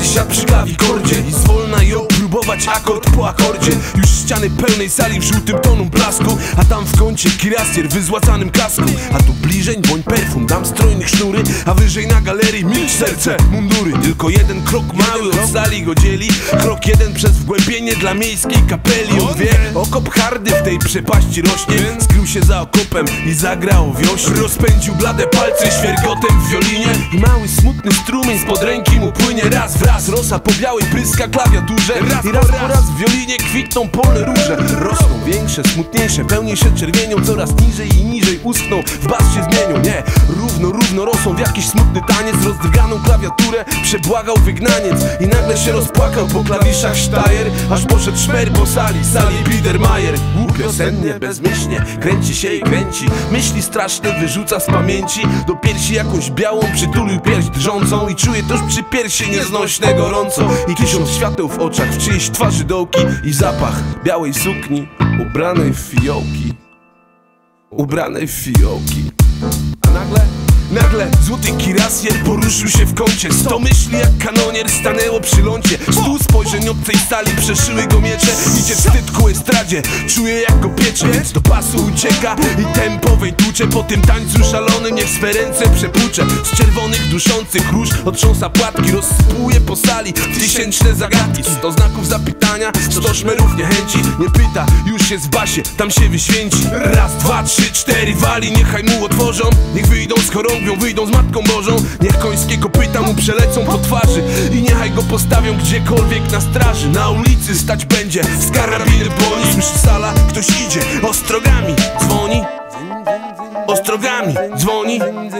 siadł przy klawikordzie i zwolna ją próbować akord po akordzie. Już ściany pełnej sali w żółtym tonu blasku, a tam w kącie kirasier w wyzłacanym kasku. A tu bliżej woń perfum, dam strojnych sznury, a wyżej na galerii milcz serce, mundury. Tylko jeden krok mały od sali go dzieli, krok jeden przez wgłębienie dla miejskiej kapeli. On wie, okop hardy w tej przepaści rośnie, skrył się za okopem i zagrał wiośnie. Rozpędził blade palce świergotem w wiolinie i mały smutny strumień spod ręki mu płynie. Raz w raz rosa po białej pryska klawiaturze i raz po raz w wiolinie kwitną polne róże. Rosną większe, smutniejsze, pełniejsze czerwienią, coraz niżej i niżej uschną, w bas się zmienią. Nie, równo rosną w jakiś smutny taniec. Rozdrganą klawiaturę przebłagał wygnaniec i nagle się rozpłakał po klawiszach Steyer, aż poszedł szmer po sali Biedermeier. Wiosennie, bezmyślnie, kręci się i kręci, myśli straszne wyrzuca z pamięci. Do piersi jakąś białą przytulił pierś drżącą i czuje tuż przy piersi nieznośne gorąco. I tysiąc świateł w oczach, w czyjejś twarzy dołki i zapach białej sukni ubranej w fiołki. Ubranej w fiołki. A nagle złoty kirasier poruszył się w kącie. 100 myśli jak kanonier stanęło przy lądzie. 100 spojrzeń obcej sali przeszyły go miecze. Idzie wstyd ku estradzie, czuje jak go piecze, więc do pasu ucieka i tempowej tłucze. Po tym tańcu szalonym niech swe ręce przepłucze. Z czerwonych duszących róż otrząsa płatki, rozsypuje po sali w tysięczne zagadki. 100 znaków zapytania, 100 szmerów niechęci. Nie pyta, już jest w basie, tam się wyświęci. Raz, dwa, trzy, cztery wali, niechaj mu otworzą. Niech wyjdą z chorągwią, wyjdą z Matką Bożą. Niech końskie kopyta mu przelecą po twarzy i niechaj go postawią gdziekolwiek na straży. Na ulicy stać będzie z karabinem dłoni. Słyszy sala, ktoś idzie, ostrogami dzwoni. Ostrogami dzwoni.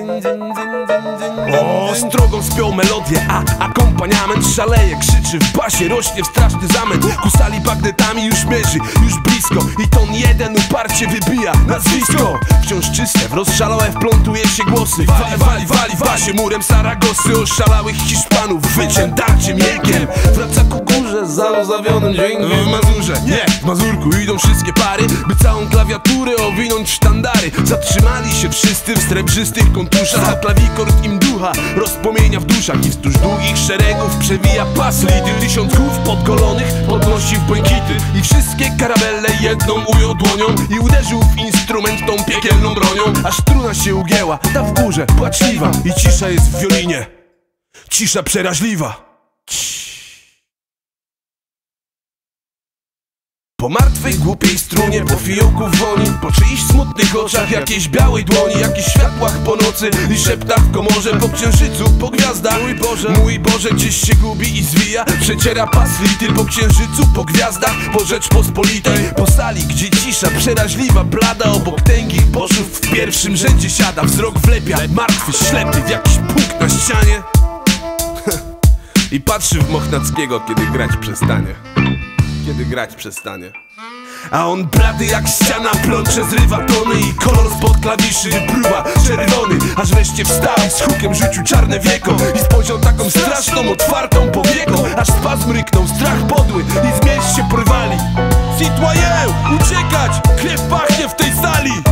Ostrogą spiął melodię, a akompaniament szaleje, krzyczy w basie, rośnie w straszny zamęt. Ku sali bagnetami już mierzy, już blisko i ton jeden uparcie wybija nazwisko. Wciąż czyste, w rozszalałe wplątuje się głosy. Wali w basie murem Saragosy, oszalałych Hiszpanów wyciem, darciem, jękiem. Wraca ku górze z załzawionym dźwiękiem. W Mazurze, nie, w Mazurku idą wszystkie pary, by całą klawiaturę owinąć w sztandary. Zatrzymali się wszyscy w srebrzystych kontuszach, a klawikord im ducha rozpłomienia w duszach. I wzdłuż długich szeregów przewija pas lity. 1000 głów podgolonych podnosi w błękity i wszystkie karabelle jedną ujął dłonią i uderzył w instrument tą piekielną bronią, aż struna się ugięła, ta w górze płaczliwa i cisza jest w wiolinie, cisza przeraźliwa. Po martwej, głupiej strunie, po fiołku woni, po czyichś smutnych oczach, jakiejś białej dłoni, jakichś światłach po nocy i szeptach w komorze, po księżycu, po gwiazdach. Mój Boże, gdzieś się gubi i zwija, przeciera pas lity po księżycu, po gwiazdach, po Rzeczpospolitej, po sali, gdzie cisza przeraźliwa, blada, obok tęgich bożów w pierwszym rzędzie siada. Wzrok wlepia, martwy, ślepy, w jakiś punkt na ścianie i patrzy w Mochnackiego, kiedy grać przestanie. Kiedy grać przestanie. A on blady jak ściana, plącze zrywa tony i kolor spod klawiszy wypruwa czerwony, aż wreszcie wstał i z hukiem rzucił czarne wieko i spojrzał taką straszną, otwartą powieką, aż spazm ryknął, strach podły i z miejsc się porwali. Citoyen, uciekać, krew pachnie w tej sali.